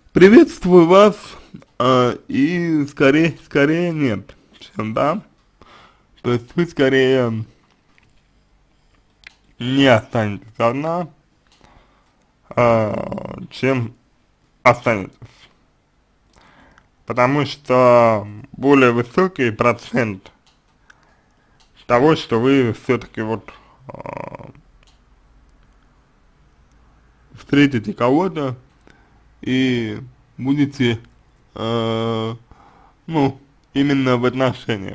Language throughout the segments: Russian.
Приветствую вас, и скорее нет, чем да. То есть вы скорее не останетесь одна, чем останетесь. Потому что более высокий процент того, что вы все-таки вот встретите кого-то и будете, э, ну, именно в отношениях.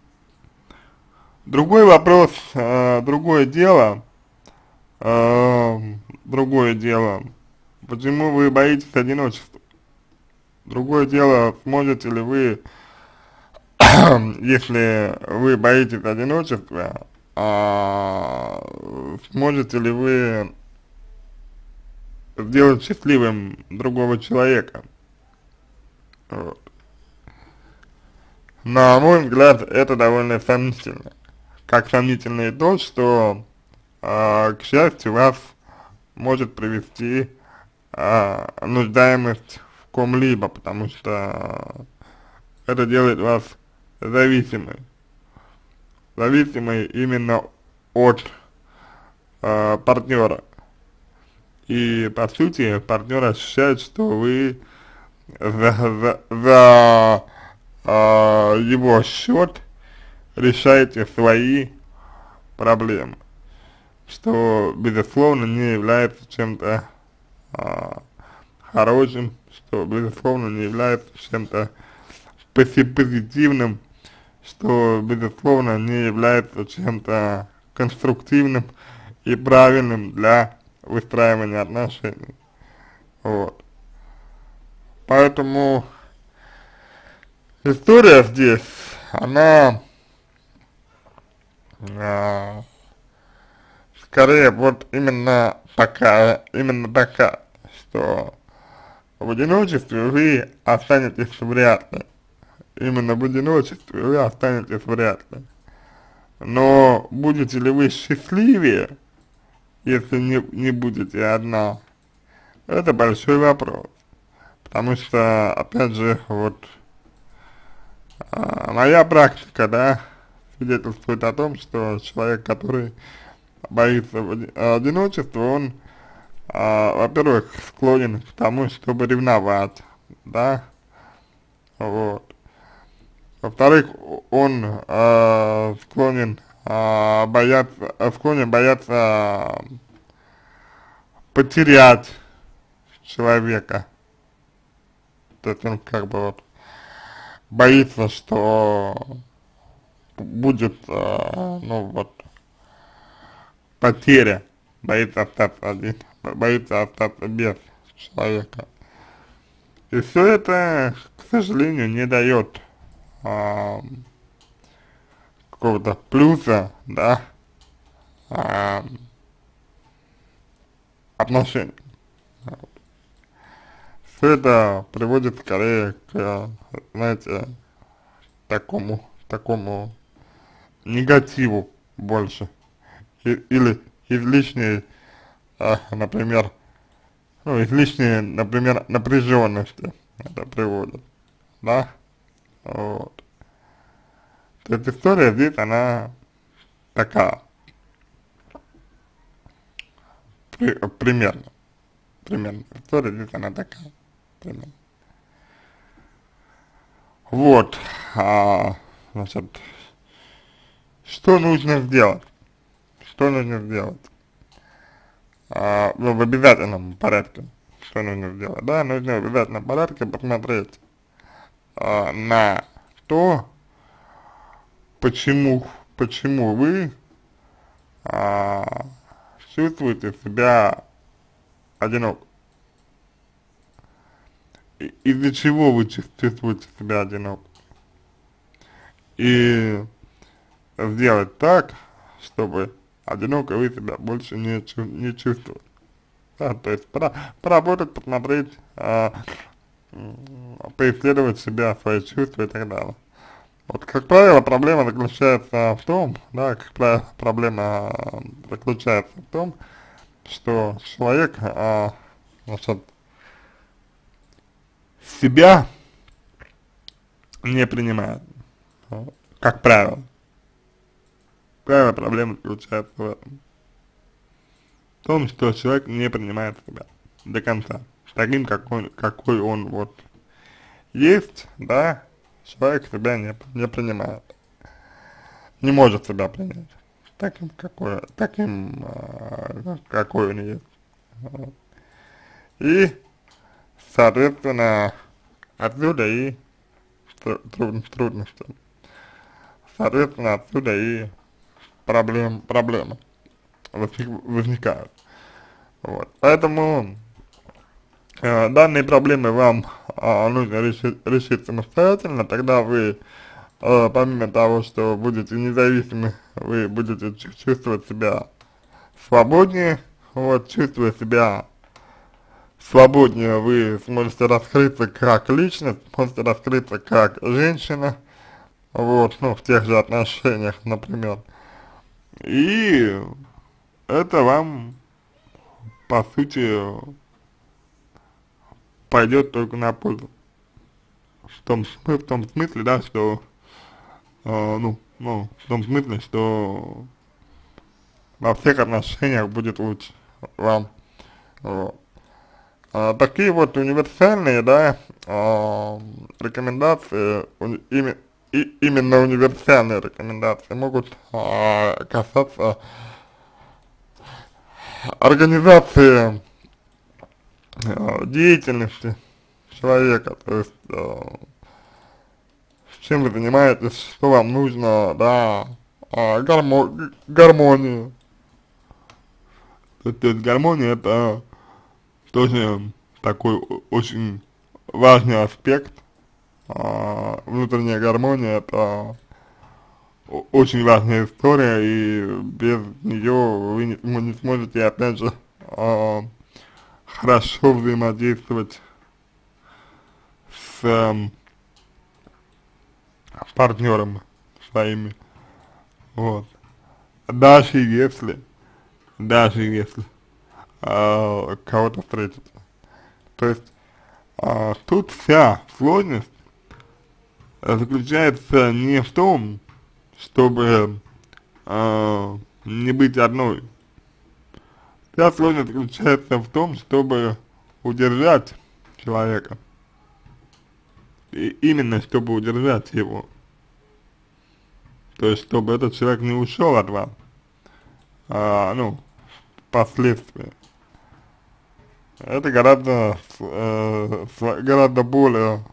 Другой вопрос, э, другое дело, почему вы боитесь одиночества? Другое дело, сможете ли вы, если вы боитесь одиночества, сможете ли вы сделать счастливым другого человека? Вот. На мой взгляд, это довольно сомнительно. Как сомнительно и то, что, к счастью, вас может привести нуждаемость в ком-либо, потому что это делает вас зависимой. Зависимой именно от партнера. И по сути партнер ощущает, что вы за его счет решаете свои проблемы, что безусловно не является чем-то хорошим, что безусловно не является чем-то позитивным, что безусловно не является чем-то конструктивным и правильным для выстраивания отношений. Вот. Поэтому история здесь, она а, скорее вот именно такая, что в одиночестве вы останетесь вряд ли. Именно в одиночестве вы останетесь вряд ли. Но будете ли вы счастливее, если не будете одна, это большой вопрос. Потому что, опять же, вот моя практика, да, свидетельствует о том, что человек, который боится одиночества, он, во-первых, склонен к тому, чтобы ревновать, да, вот. Во-вторых, он склонен бояться потерять человека. То есть он как бы вот боится, что будет, ну вот, потеря, боится остаться один, боится остаться без человека. И все это, к сожалению, не дает какого-то плюса, да, а, отношений. Все это приводит скорее к, знаете, такому негативу больше. Или излишней, например, излишней, например, напряженности это приводит, да, вот. То есть история здесь, она такая, примерно, история здесь, она такая, примерно. Вот, значит, что нужно сделать? Что нужно сделать? Ну, в обязательном порядке. Что нужно сделать? Да, нужно в обязательном порядке посмотреть на то, почему вы а, чувствуете себя одиноко. Из-за чего вы чувствуете себя одиноко. И сделать так, чтобы одиноко вы себя больше не чувствовали. Да, то есть поработать, посмотреть, поисследовать себя, свои чувства и так далее. Вот, как правило, проблема заключается в том, да, как правило, проблема заключается в том, что человек, значит, себя не принимает, как правило. Правило проблемы заключается в этом. В том, что человек не принимает себя до конца, таким, какой он вот есть, да, человек себя не принимает, не может себя принять, какой он есть. Вот. И, соответственно, отсюда и трудности, соответственно, отсюда и проблемы возникают. Вот. Поэтому данные проблемы вам нужно решить самостоятельно, тогда вы, помимо того, что будете независимы, вы будете чувствовать себя свободнее, вот, чувствуя себя свободнее, вы сможете раскрыться как личность, сможете раскрыться как женщина, вот, ну, в тех же отношениях, например, и это вам, по сути, пойдет только на пользу. В том смысле, да, что, в том смысле, что во всех отношениях будет лучше вам. Вот. Такие вот универсальные, да, рекомендации, именно универсальные рекомендации могут касаться организации деятельности человека, то есть чем вы занимаетесь, что вам нужно, да, гармонию. То есть гармония это тоже такой очень важный аспект. Внутренняя гармония это очень важная история, и без нее вы не сможете, опять же, хорошо взаимодействовать с партнером своими, вот. Даже если кого-то встретите. То есть тут вся сложность заключается не в том, чтобы не быть одной. Вся сложность заключается в том, чтобы удержать человека. И именно чтобы удержать его. То есть, чтобы этот человек не ушел от вас, впоследствии. Это гораздо более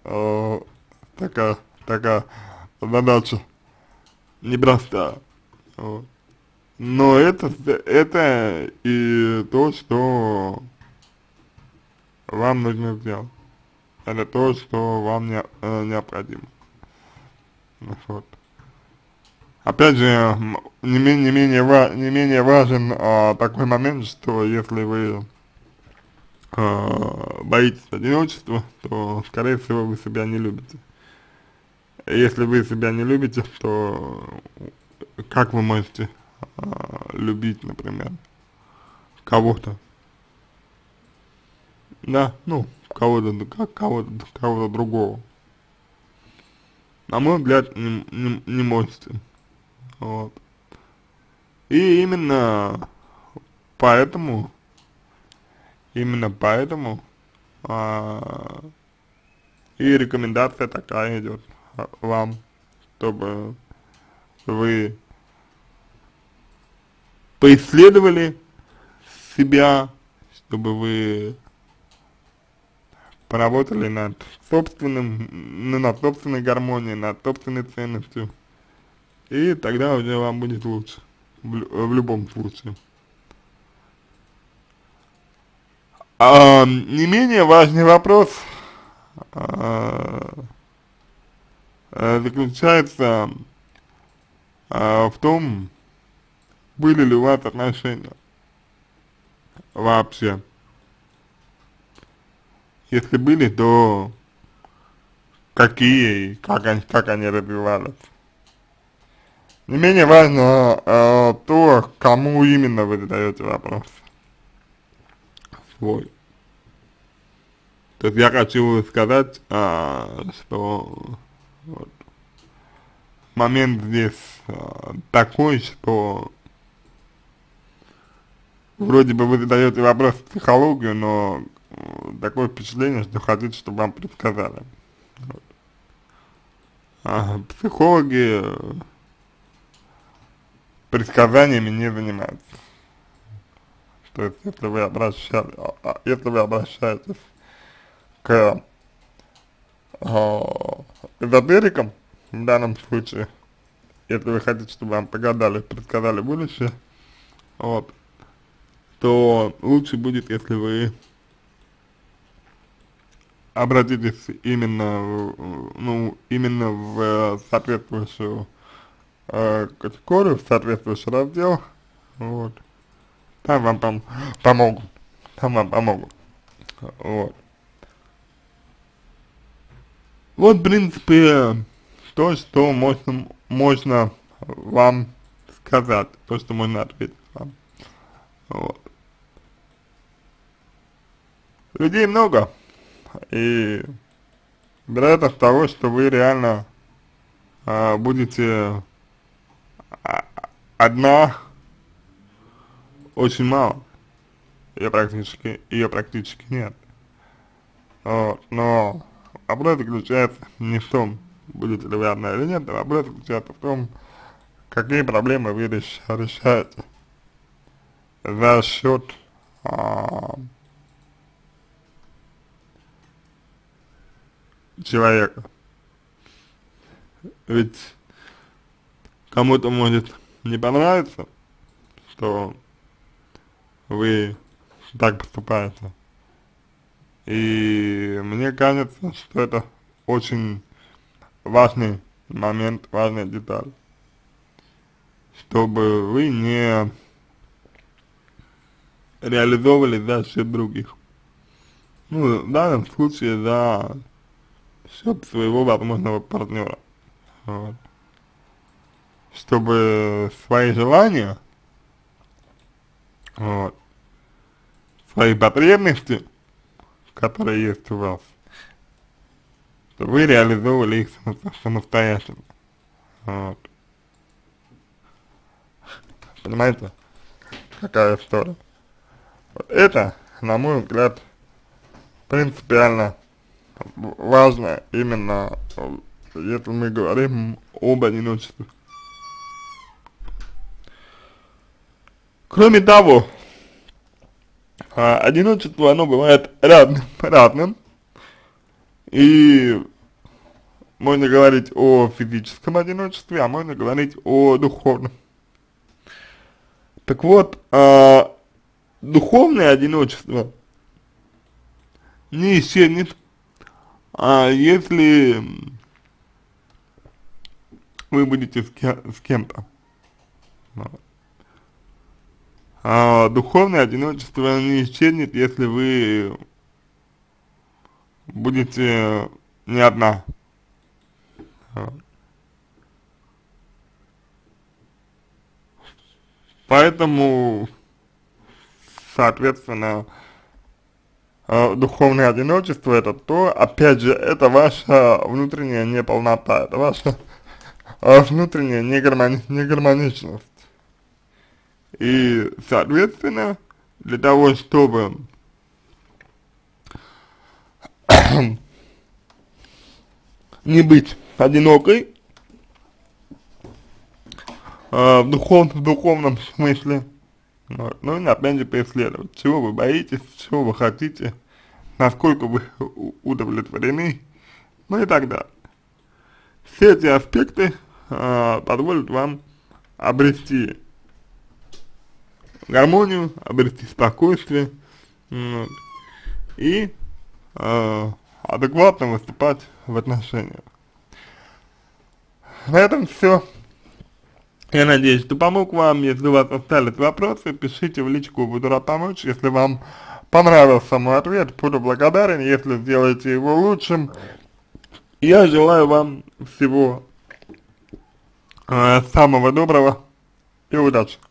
такая задача непростая. Вот. Но это и то, что вам нужно сделать. Это то, что вам необходимо. Вот. Опять же, не менее важен такой момент, что если вы боитесь одиночества, то, скорее всего, вы себя не любите. Если вы себя не любите, то как вы можете любить, например, кого-то? Да, кого-то другого. На мой взгляд, не можете. Вот. И именно поэтому и рекомендация такая идет вам, чтобы вы поисследовали себя, чтобы вы поработали над собственной гармонией, над собственной ценностью, и тогда уже вам будет лучше, в любом случае. Не менее важный вопрос заключается в том, были ли у вас отношения вообще. Если были, то какие и как они развивались. Не менее важно то, кому именно вы задаете вопрос свой. То есть я хочу сказать, что вот, момент здесь такой, что вроде бы вы задаете вопрос в психологию, но такое впечатление, что хотите, чтобы вам предсказали. Вот. Психологи предсказаниями не занимаются. То есть, если вы обращаетесь к эзотерикам, в данном случае, если вы хотите, чтобы вам погадали, предсказали будущее, вот, то лучше будет, если вы обратитесь именно, именно в соответствующую категорию, в соответствующий раздел, вот, там вам помогут, вот. Вот, в принципе, то, что можно вам сказать, то, что можно ответить вам, вот. Людей много, и вероятность того, что вы реально будете одна, очень мало, ее практически нет, вот. Но вопрос заключается не в том, будете ли вы одна или нет, а вопрос заключается в том, какие проблемы вы решаете за счет человека. Ведь кому-то может не понравиться, что вы так поступаете. И мне кажется, что это очень важный момент, важная деталь, чтобы вы не реализовывали за счет других. Ну, в данном случае за счет своего возможного партнера. Вот. Чтобы свои желания, вот, свои потребности, которые есть у вас, чтобы вы реализовывали их самостоятельно. Вот. Понимаете, какая история? Вот это, на мой взгляд, принципиально важно именно, если мы говорим об одиночестве. Кроме того, одиночество, оно бывает разным, и можно говорить о физическом одиночестве, а можно говорить о духовном. Так вот, духовное одиночество не исчезнет, если вы будете с кем-то. Духовное одиночество не исчезнет, если вы будете не одна. Поэтому, соответственно, духовное одиночество — это то, опять же, это ваша внутренняя неполнота, это ваша внутренняя негармоничность. И, соответственно, для того, чтобы не быть одинокой, в духовном смысле, вот, ну и опять же поисследовать, чего вы боитесь, чего вы хотите, насколько вы удовлетворены, ну и так далее. Все эти аспекты позволят вам обрести гармонию, обрести спокойствие, вот, и адекватно выступать в отношениях. На этом все. Я надеюсь, что помог вам. Если у вас остались вопросы, пишите в личку, буду рад помочь. Если вам понравился мой ответ, буду благодарен, если сделаете его лучшим. Я желаю вам всего самого доброго и удачи.